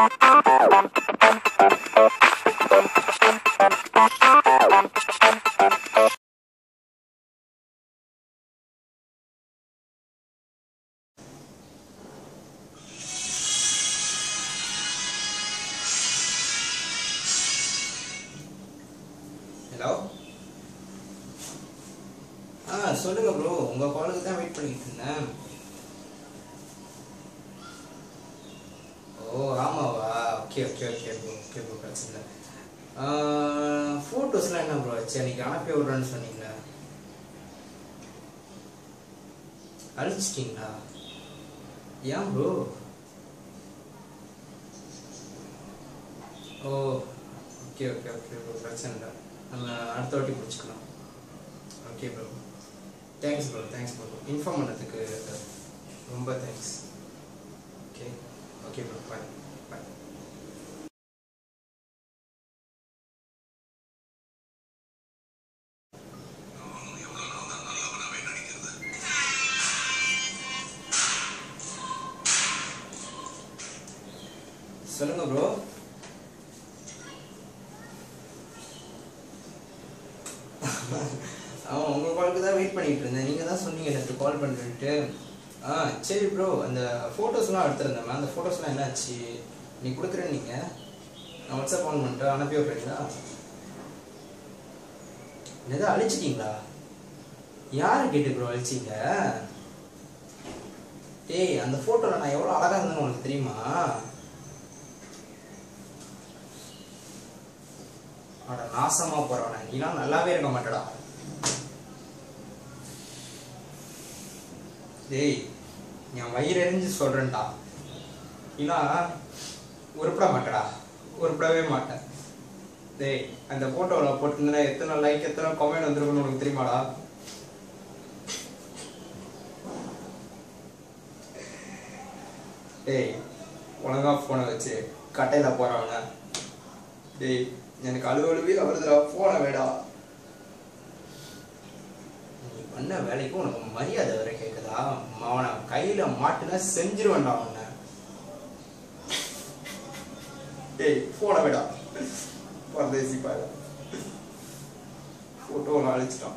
Hello. சொல்லுங்க bro, உங்க காலுக்கு தான் வெயிட் பண்ணிட்டு இருந்தேன். ஓ ஆமாவா? Okay okay okay bro, okay bro, பிரச்சனை இல்லை. ஃபோட்டோஸ்லாம் என்ன ப்ரோ ஆச்சு? அன்னைக்கு அனுப்பி விட்றேன்னு சொன்னீங்களா? அழிச்சிட்டிங்களா? ஏன் ப்ரோ? ஓ ஓகே ஓகே ஓகே ப்ரோ, பிரச்சனை இல்லை. நம்ம அடுத்த வாட்டி பிடிச்சிக்கலாம். Okay bro, thanks bro, thanks bro, inform பண்ணதுக்கு ரொம்ப thanks. Okay okay bro, bye bye. சொல்லுங்க ப்ரோ. அவன் உங்கள் காலுக்கு தான் வெயிட் பண்ணிட்டு இருந்தேன். நீங்கள் தான் சொன்னீங்க எனக்கு கால் பண்ணுறேன்ட்டு. சரி ப்ரோ, அந்த ஃபோட்டோஸ்லாம் எடுத்துருந்தேன். அந்த ஃபோட்டோஸ்லாம் என்னாச்சு? நீ கொடுக்குறேன், நீங்கள் நான் வாட்ஸ்அப் ஆன் பண்ணிட்டு அனுப்பி வைக்கிறீங்களா? எதாவது அழிச்சிட்டிங்களா? யாரை கேட்டு ப்ரோ அழிச்சிங்க? டேய், அந்த ஃபோட்டோவில் நான் எவ்வளோ அழகாக இருந்தேன்னு உனக்கு தெரியுமா? அட நாசமா போறவன, நீலாம் நல்லாவே இருக்க மாட்டடா. டேய், என் வயிறு எரிஞ்சு சொல்றேன்டா, நீலாம் உருப்பட மாட்டடா, உருப்படவே மாட்டேன். டேய், அந்த போட்டோவில் போட்டிருந்தா எத்தனை லைக் எத்தனை கமெண்ட் வந்துருக்குன்னு உனக்கு தெரியுமாடா? டேய், ஒழுங்கா போனை வச்சு கட்டையில போறவன. டேய், எனக்கு அலுவலுவே வருதுடா, போன வேடா. நீ பண்ண வேலைக்கு உனக்கு மரியாதை வர கேக்குதா? அவனை கையில மாட்டுனா செஞ்சிருவேன்டா அவனை. டேய், போன வேடா, பரதேசி பாரு. போட்டோ அழிச்சிட்டான்.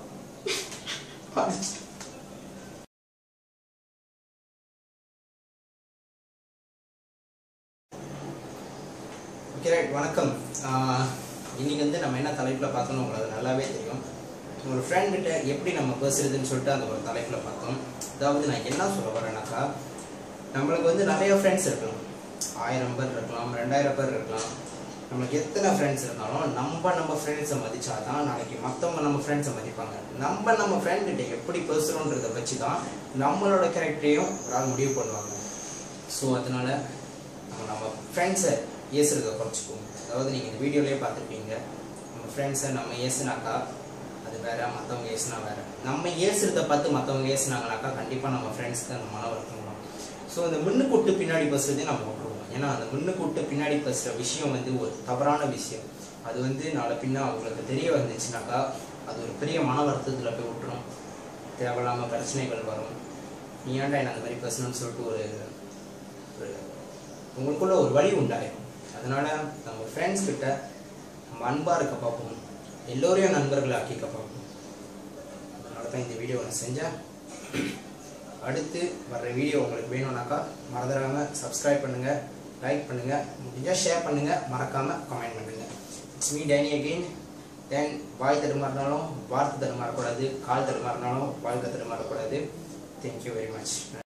ஓகே ரைட், வணக்கம். இன்னைக்கு வந்து நம்ம என்ன தலைப்பில் பார்த்தோம்னு உங்களுக்கு நல்லாவே தெரியும். ஒரு ஃப்ரெண்ட்கிட்ட எப்படி நம்ம பேசுறதுன்னு சொல்லிட்டு அந்த ஒரு தலைப்பில் பார்த்தோம். அதாவது நான் என்ன சொல்ல வரேன்னாக்கா, நம்மளுக்கு வந்து நிறைய ஃப்ரெண்ட்ஸ் இருக்கலாம். 1000 பேர் இருக்கலாம், 2000 பேர் இருக்கலாம். நம்மளுக்கு எத்தனை ஃப்ரெண்ட்ஸ் இருந்தாலும் நம்ம ஃப்ரெண்ட்ஸை மதிச்சாதான் நாளைக்கு மற்றவங்க நம்ம ஃப்ரெண்ட்ஸை மதிப்பாங்க. நம்ம ஃப்ரெண்ட்கிட்ட எப்படி பேசுகிறோன்றதை வச்சு தான் நம்மளோட கேரக்டரையும் ஒரு ஆள் முடிவு பண்ணுவாங்க. ஸோ அதனால நம்ம ஃப்ரெண்ட்ஸை ஏசுறதை குறைச்சிக்குவோம். அதாவது நீங்கள் இந்த வீடியோலேயே பார்த்துருப்பீங்க, நம்ம ஃப்ரெண்ட்ஸை நம்ம ஏசுனாக்கா அது வேற, மற்றவங்க ஏசுனா வேற. நம்ம ஏசுறதை பார்த்து மற்றவங்க ஏசுனாங்கனாக்கா கண்டிப்பாக நம்ம ஃப்ரெண்ட்ஸ்க்கு அந்த மன வருத்தம் வரும். ஸோ அந்த முன்னுக்கு விட்டு பின்னாடி பேசுறதே நம்ம விட்டுருவோம். ஏன்னா அந்த முன்னுக்கு விட்டு பின்னாடி பேசுகிற விஷயம் வந்து ஒரு தவறான விஷயம். அது வந்து நாளை பின்னா அவங்களுக்கு தெரிய வந்துச்சுனாக்கா அது ஒரு பெரிய மன வருத்தத்தில் போய் விட்டுரும். தேவையில்லாமல் பிரச்சனைகள் வரும். நீ ஏன்டா என்ன அந்த மாதிரி பேசணும்னு சொல்லிட்டு ஒரு உங்களுக்குள்ள ஒரு வழி உண்டாயிடும். அதனால நம்ம ஃப்ரெண்ட்ஸ் கிட்ட நம்ம அன்பாக இருக்க பார்ப்போம், எல்லோரையும் நண்பர்களை ஆக்கிக்க பார்ப்போம். அதனால தான் இந்த வீடியோ நான் செஞ்சேன். அடுத்து வர்ற வீடியோ உங்களுக்கு வேணும்னாக்கா மறந்துடாமல் சப்ஸ்கிரைப் பண்ணுங்கள், லைக் பண்ணுங்கள், முடிஞ்சால் ஷேர் பண்ணுங்கள், மறக்காமல் கமெண்ட் பண்ணுங்கள். It's me Danny again. Then வாய் தடுமாறினாலும் வார்த்தை தடுமாறக்கூடாது, கால் தடுமாறினாலும் வாழ்க்கை தடுமாறக்கூடாது. Thank you very much.